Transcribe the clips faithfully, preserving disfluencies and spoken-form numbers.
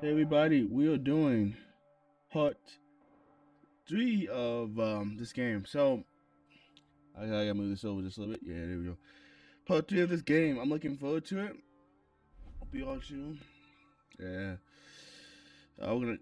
Hey everybody, we are doing part three of um, this game. So I gotta move this over just a little bit. Yeah, there we go. Part three of this game. I'm looking forward to it. Hope you all too. Yeah. Uh, we're gonna.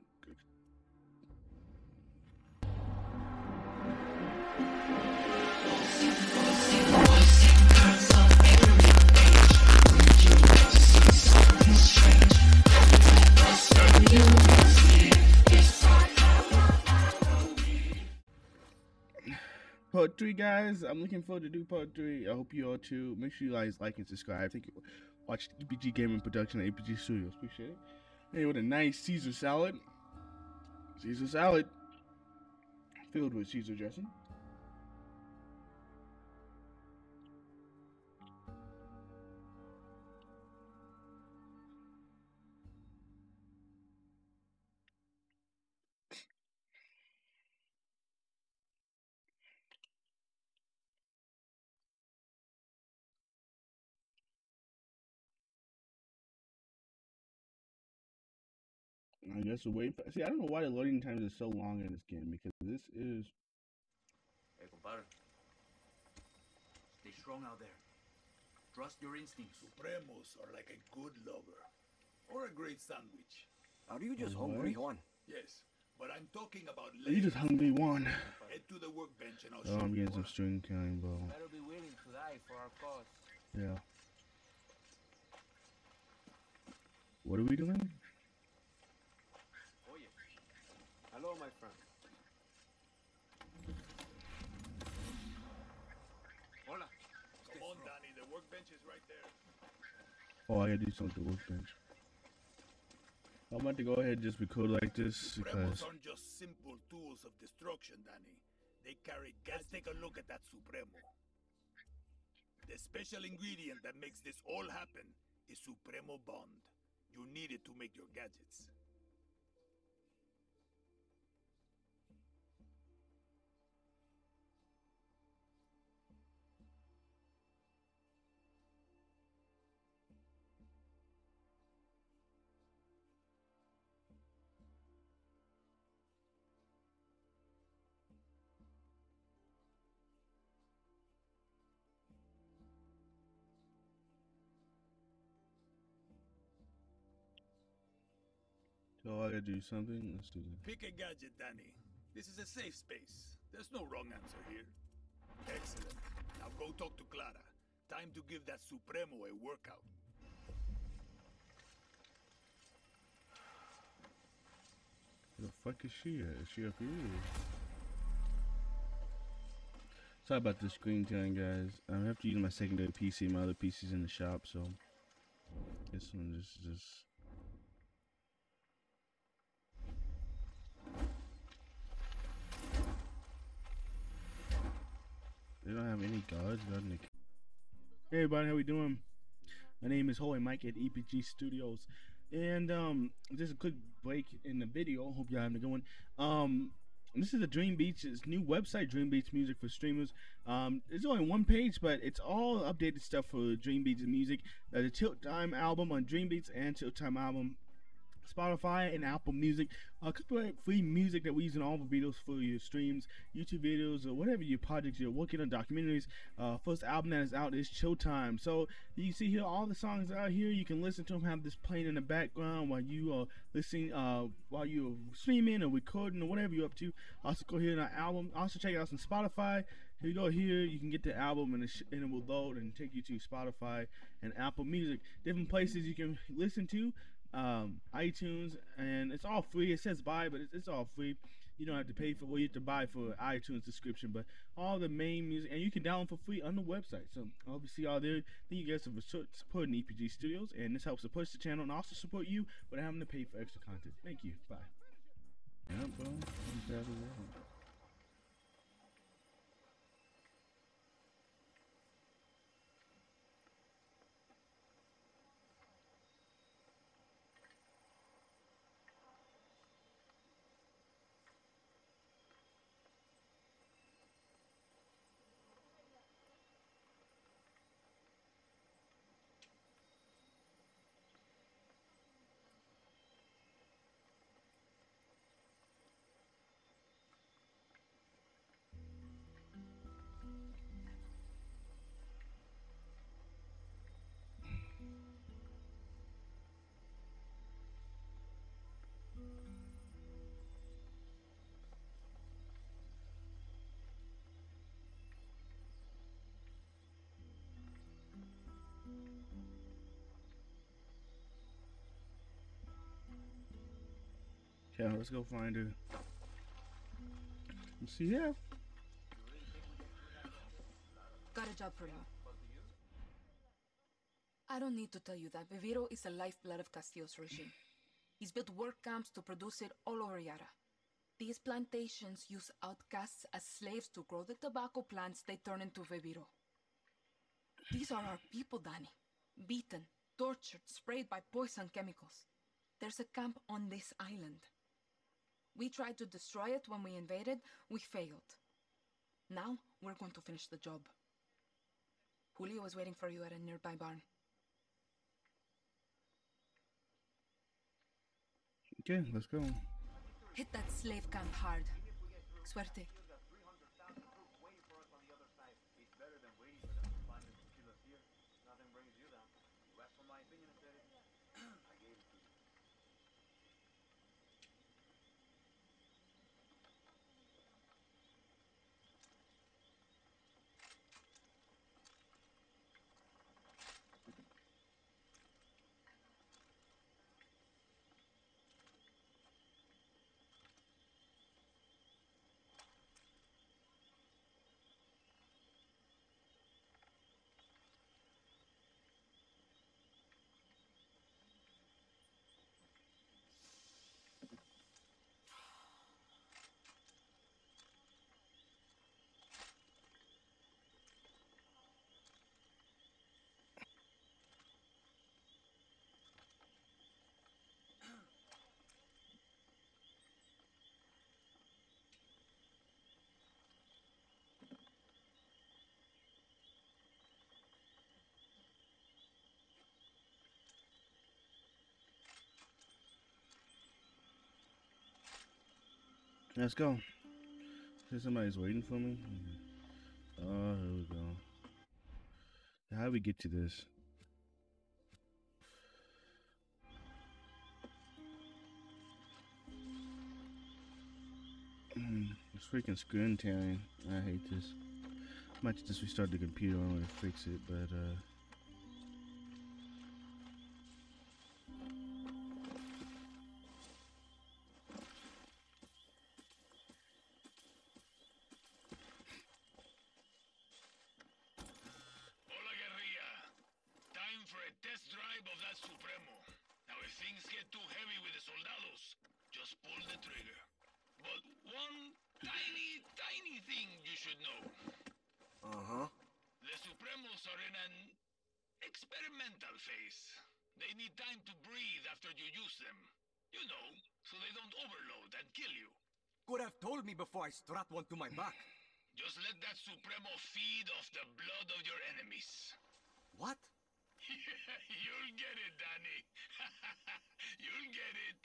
Part three, guys. I'm looking forward to do part three. I hope you all too. Make sure you guys like and subscribe. Thank you. Watch E P G Gaming Production at E P G Studios. Appreciate it. Hey, with a nice Caesar salad. Caesar salad filled with Caesar dressing. I guess we'll wait. For, see, I don't know why the loading times are so long in this game because this is. Hey, compadre. Stay strong out there. Trust your instincts. Supremos are like a good lover. Or a great sandwich. Are you just What? hungry, Juan? Yes, but I'm talking about You just hungry one. Head to the workbench and I'll Oh, show I'm you. getting some string kind, bro. Better be willing to die for our cause. Yeah. What are we doing? Oye. Hello, my friend. Hola. Come on, Danny, the workbench is right there. Oh, I gotta do something with the workbench. I'm about to go ahead and just record like this Supremos because aren't just simple tools of destruction, Danny. They carry gas. Let's take a look at that Supremo. The special ingredient that makes this all happen is Supremo Bond. You need it to make your gadgets. so I gotta do something. Let's do that. Pick a gadget, Danny. This is a safe space. There's no wrong answer here. Excellent. Now go talk to Clara. Time to give that Supremo a workout. Where the fuck is she at? Is she up here? Sorry about the screen time, guys. I have to use my secondary P C. My other P C's in the shop, so this one just just. They don't have any guards. God, Nick. Hey everybody, how we doing? My name is Holy Mike at E P G Studios, and um, just a quick break in the video. Hope y'all having a good one. Um, this is the Dream Beats, it's new website, Dream Beats Music for streamers. Um, there's only one page, but it's all updated stuff for Dream Beats music. Uh, the Tilt Time album on Dream Beats and Tilt Time album. Spotify and Apple Music, uh, free music that we use in all the videos for your streams, YouTube videos, or whatever your projects you're working on, documentaries. Uh, first album that is out is Chill Time. So you see here all the songs out here. You can listen to them, have this playing in the background while you are listening, uh, while you're streaming or recording or whatever you're up to. Also go here on our album. Also check it out on Spotify. Here you go. Here you can get the album and it, sh- and it will load and take you to Spotify and Apple Music. Different places you can listen to. Um, iTunes, and it's all free. It says buy, but it's, it's all free. You don't have to pay for what well, you have to buy for iTunes subscription, but all the main music, and you can download for free on the website. So I hope you see all there. Thank you guys for supporting E P G Studios, and this helps to push the channel and also support you without having to pay for extra content. Thank you. Bye. Yeah, bro. Yeah, let's go find her. Let's see, yeah. Got a job for you. I don't need to tell you that Viviro is the lifeblood of Castillo's regime. He's built work camps to produce it all over Yara. These plantations use outcasts as slaves to grow the tobacco plants they turn into Viviro. These are our people, Danny. Beaten, tortured, sprayed by poison chemicals. There's a camp on this island. We tried to destroy it when we invaded. We failed. Now, we're going to finish the job. Julio is waiting for you at a nearby barn. Okay, let's go. Hit that slave camp hard. Suerte. Let's go. See, somebody's waiting for me. Oh, here we go. How do we get to this? It's freaking screen tearing. I hate this. Might just restart the computer. I want to fix it, but uh. Hola, guerrilla. Time for a test drive of that Supremo. Now, if things get too heavy with the soldados, just pull the trigger. But one tiny, tiny thing you should know. Uh-huh. The Supremos are in an experimental phase. They need time to breathe after you use them. You know, so they don't overload and kill you. Could have told me before I strap one to my back. Just let that Supremo feed off the blood of your enemies. What? You'll get it, Danny. You'll get it.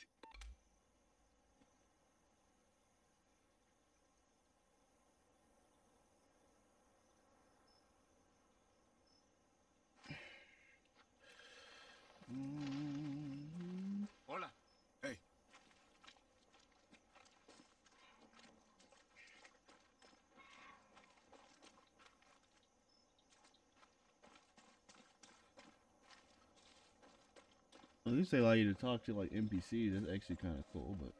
Hola. Hey. At least they allow you to talk to like N P Cs. That's actually kind of cool, but.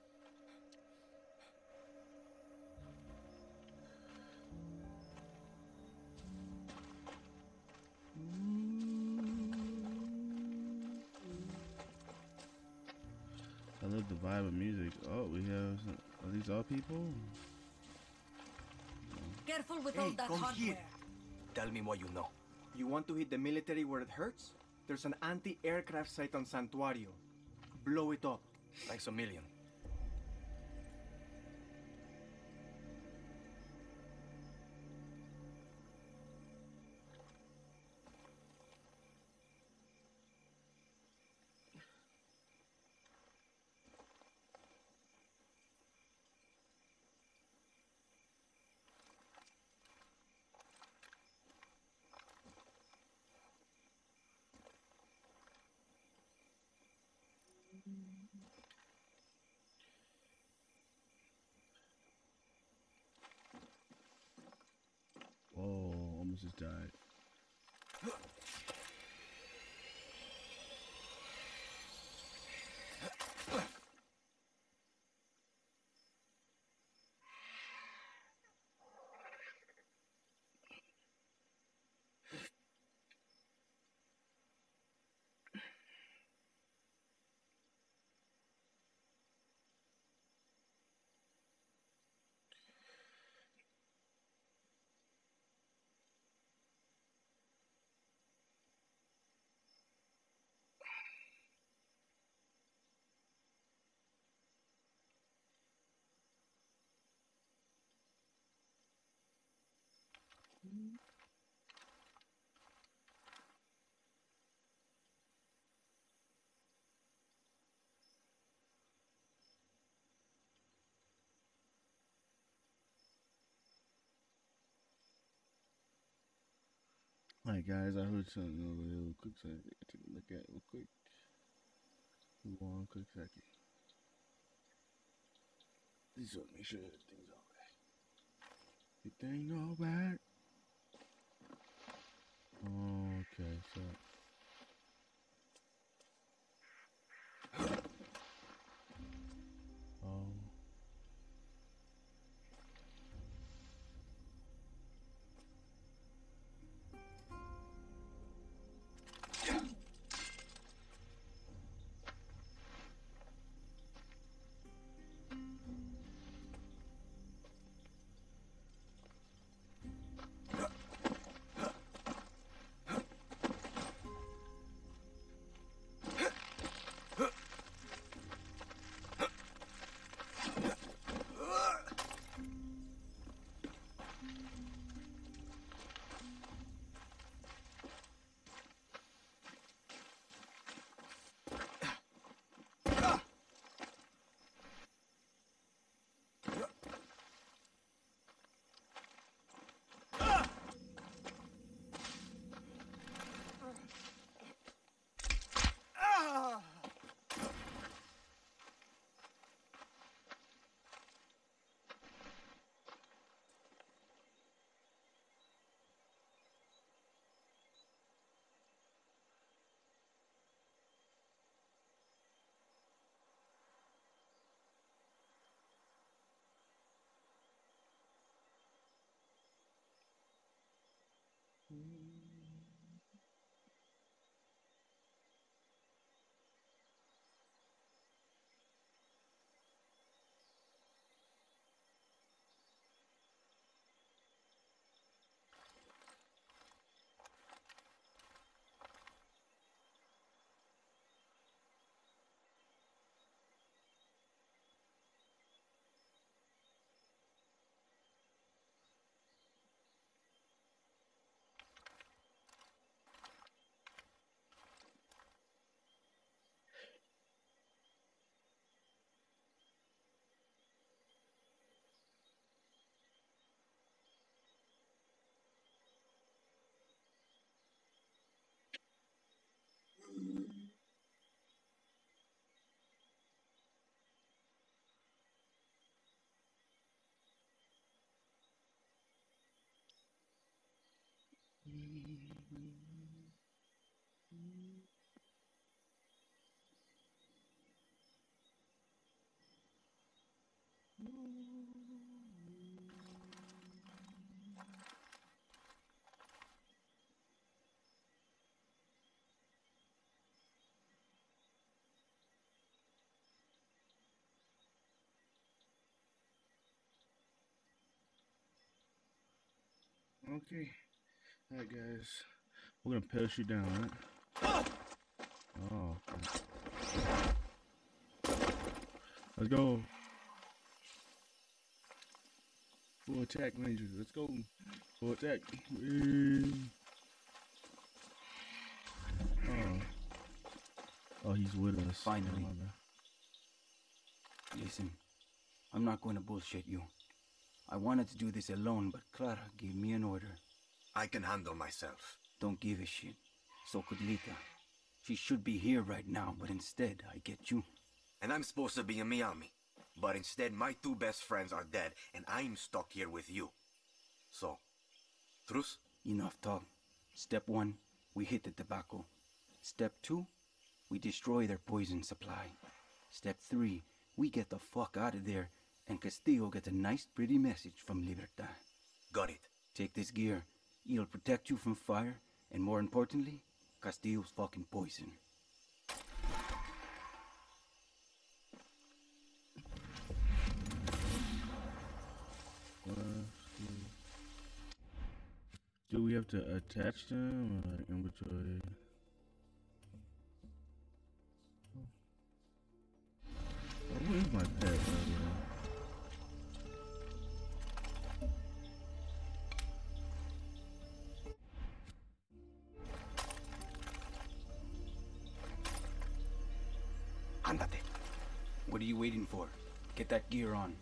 I love the vibe of music. Oh, we have. Some, are these all people? Careful with Hey, all that come hardware. here. Tell me what you know. You want to hit the military where it hurts? There's an anti-aircraft site on Santuario. Blow it up. Thanks a million. Oh, almost just died. Alright, guys, I heard something over there. Real quick second. Take a look at it real quick. One quick second. Just want to make sure everything's alright. Everything alright? Okay, so. Um. Okay. Alright, guys. We're gonna parachute down, right? Oh. Let's go. Full attack, Ranger. Let's go. Full attack. Oh. Oh, he's with us. Finally. Oh, Listen, I'm not going to bullshit you. I wanted to do this alone, but Clara gave me an order. I can handle myself. Don't give a shit. So could Lita. She should be here right now, but instead, I get you. And I'm supposed to be in Miami. But instead, my two best friends are dead, and I'm stuck here with you. So, truce? Enough talk. Step one, we hit the tobacco. Step two, we destroy their poison supply. Step three, we get the fuck out of there, and Castillo gets a nice pretty message from Libertad. Got it. Take this gear. It'll protect you from fire, and more importantly, Castillo's fucking poison. Do we have to attach them or like inventory? Oh, where's my pet, by the way? What are you waiting for? Get that gear on.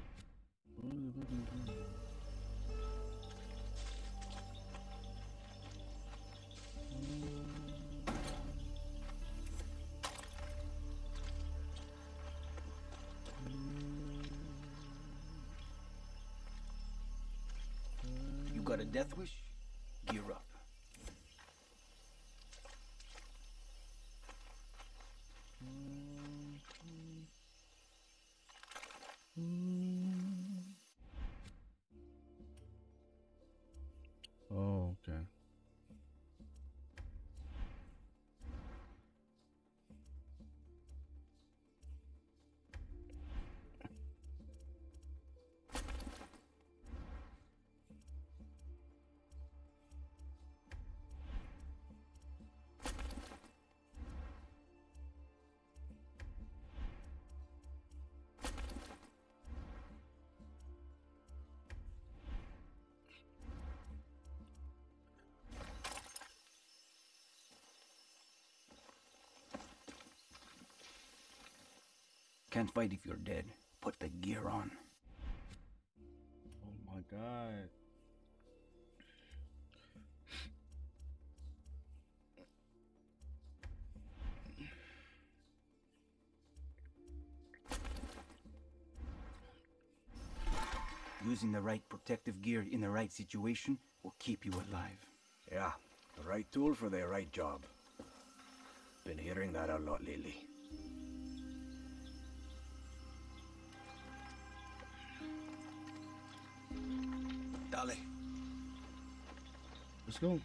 You got a death wish? Gear up. Oh, okay. Can't fight if you're dead. Put the gear on. Oh my god. Using the right protective gear in the right situation will keep you alive. Yeah, the right tool for the right job. Been hearing that a lot lately. Dale. Let's go.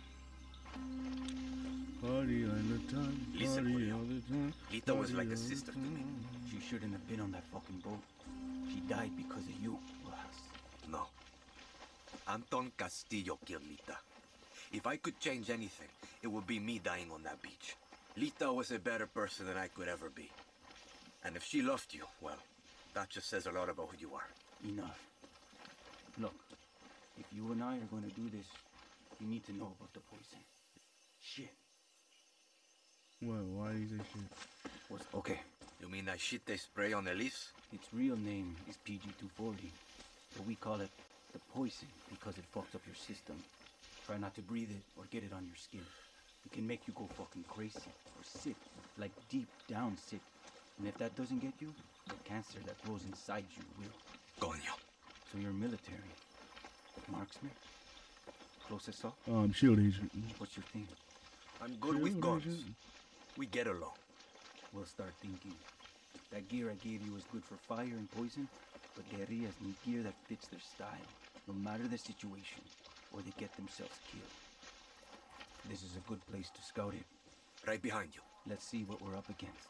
Party all the time. Listen, Party Julio. all the time. Lita was party like a all the sister to me. time. She shouldn't have been on that fucking boat. She died because of you, Rojas. No. Anton Castillo killed Lita. If I could change anything, it would be me dying on that beach. Lita was a better person than I could ever be. And if she loved you, well, that just says a lot about who you are. Enough. Look, if you and I are going to do this, you need to know about the poison. Shit. What? Why do you say shit? What's okay? You mean that shit they spray on the leaves? Its real name is P G two forty, but we call it the poison because it fucks up your system. Try not to breathe it or get it on your skin. It can make you go fucking crazy or sick, like deep down sick. And if that doesn't get you, the cancer that grows inside you will. Coño. So you're military. Marksman? Close assault? Um, shield agent. What's your thing? I'm good with Shield guns. agent. We get along. We'll start thinking. That gear I gave you is good for fire and poison, but guerrillas need gear that fits their style, no matter the situation, or they get themselves killed. This is a good place to scout it. Right behind you. Let's see what we're up against.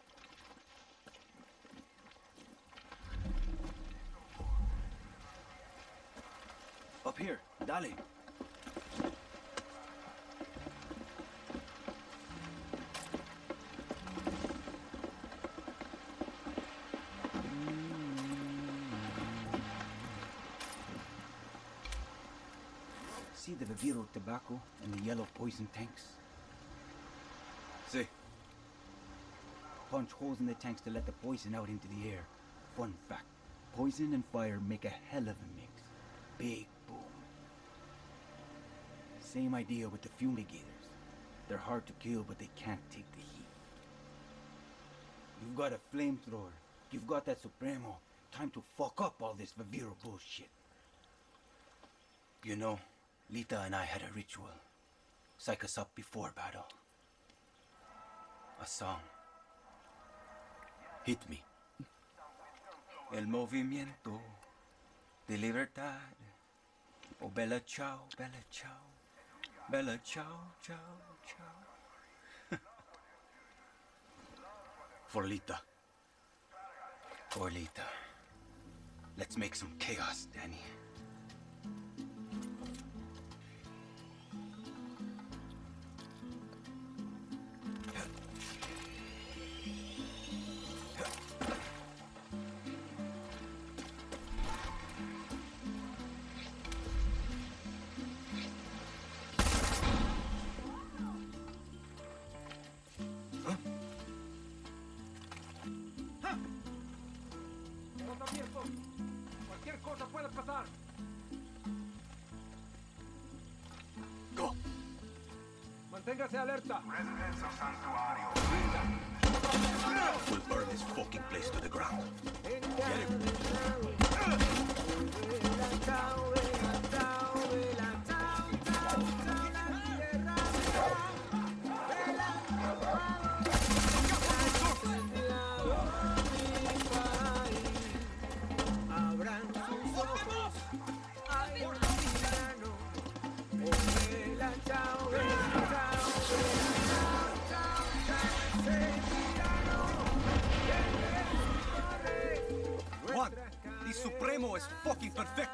Up here, dale. See the Viviro tobacco and the yellow poison tanks? See. Punch holes in the tanks to let the poison out into the air. Fun fact, poison and fire make a hell of a mix. Big boom. Same idea with the fumigators. They're hard to kill, but they can't take the heat. You've got a flamethrower. You've got that Supremo. Time to fuck up all this Viviro bullshit. You know, Lita and I had a ritual. Psych us up before battle. A song. Hit me. El movimiento de libertad. Oh, bella ciao, bella ciao. Bella ciao, ciao, ciao. For Lita. For Lita. Let's make some chaos, Danny. todos abiertos. Cualquier cosa puede pasar. Go. Manténgase alerta. We'll burn this fucking place to the ground. Get him. Juan, the Supremo is fucking perfect.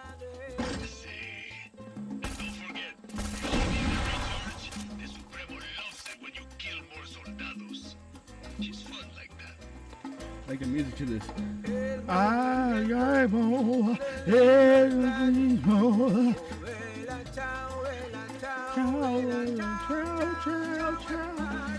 Like the music to this. Ay, ay, mo, el mismo. Chao, chao, chao, chao.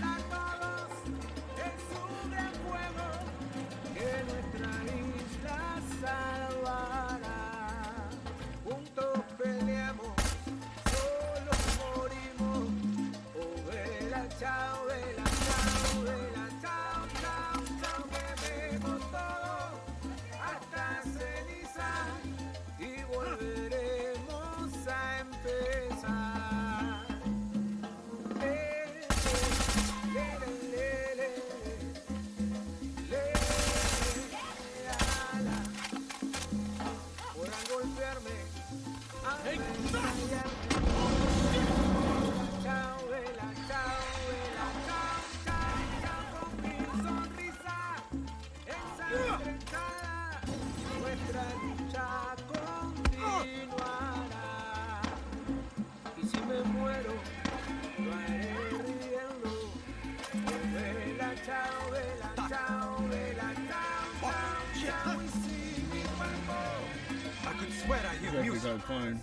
I could swear I hear Exactly, music. got fun.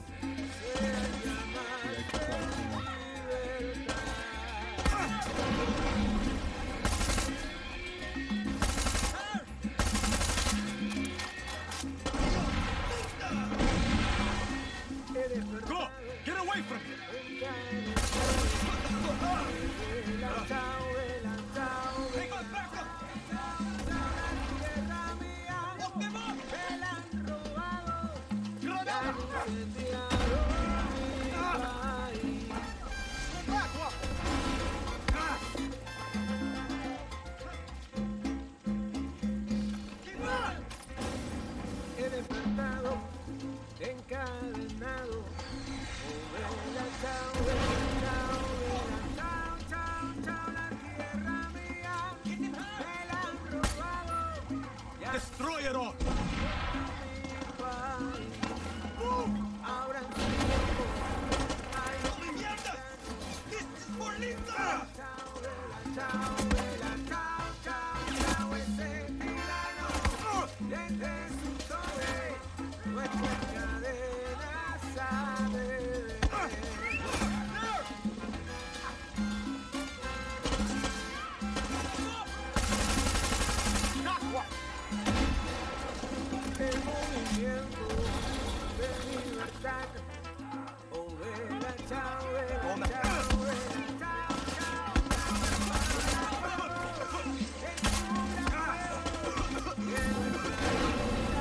Go! Get away from him! He despertado, encadenado. Oh, vela, chao, vela, chao, vela, chao, chao, chao, la tierra mía. Me la han robado. Ya Destroy it all! mi país. Ahora en tiempo. Ay, mierda. This is for Linda. Chao, vela, chao, vela, chao, chao, chao, ese tirano. Desde su torre, nuestra cadena sabe. El movimiento de libertad. Oh, vela, chao, vela, chao, vela, chao, chao. En su gran fuego,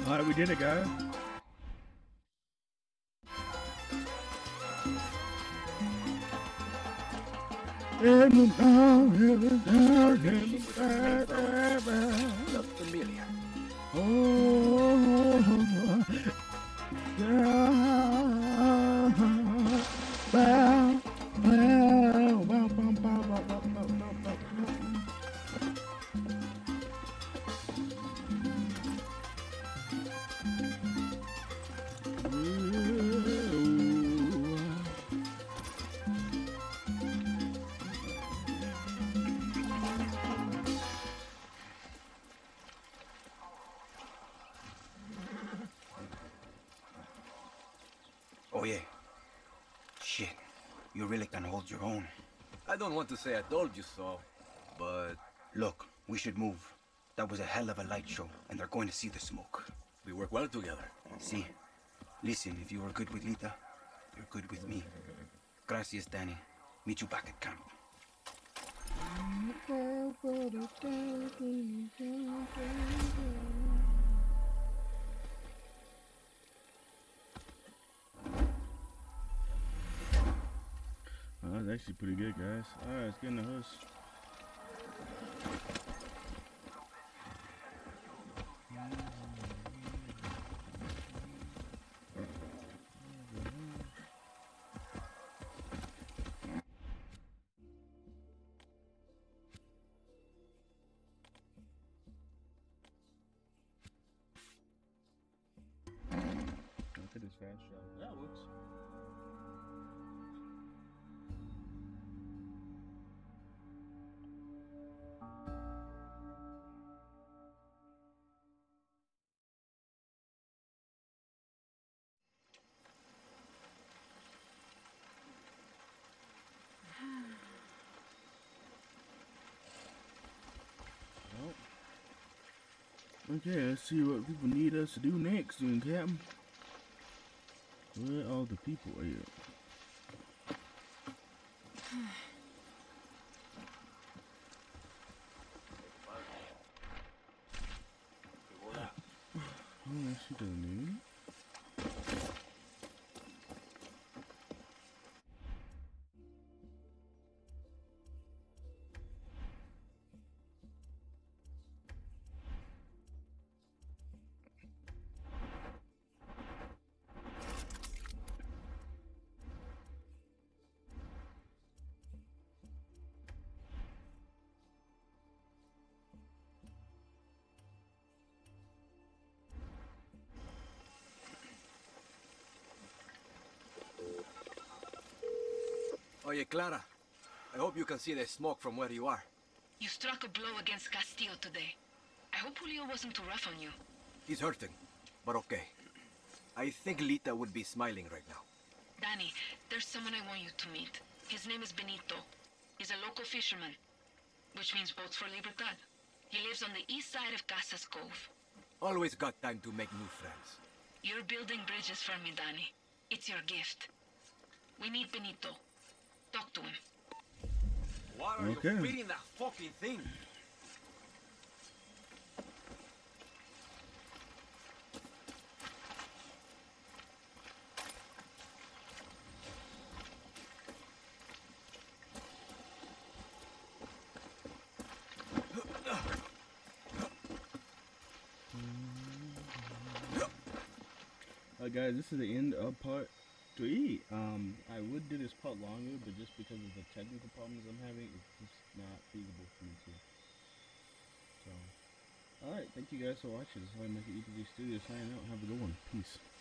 Alright, we did it, guys. Look familiar. Oh, yeah. Bow, bow, bow, bow, bow, bow, bow, bow, bow, bow. Oh yeah. Shit. You really can hold your own. I don't want to say I told you so, but Look, we should move. That was a hell of a light show, and they're going to see the smoke. we work well together. See? Listen, if you are good with Lita, you're good with me. Gracias, Danny. Meet you back at camp. Oh, that's actually pretty good, guys. Alright, let's get in the house. Look at this fast travel. That works. Okay, let's see what people need us to do next, then, Captain. Where all the people are here? Oh, she doesn't need it. Oye, Clara. I hope you can see the smoke from where you are. You struck a blow against Castillo today. I hope Julio wasn't too rough on you. He's hurting, but okay. I think Lita would be smiling right now. Danny, there's someone I want you to meet. His name is Benito. He's a local fisherman, which means boats for Libertad. He lives on the east side of Casas Cove. Always got time to make new friends. You're building bridges for me, Danny. It's your gift. We need Benito. Talk to him. Why are Okay. you feeding that fucking thing? Alright, guys, this is the end of part three. Um, I would do this part longer, but just because of the technical problems I'm having, it's just not feasible for me to. So, alright, thank you guys for watching. This is how I make it E P G Studios signing out. Have a good one. Peace.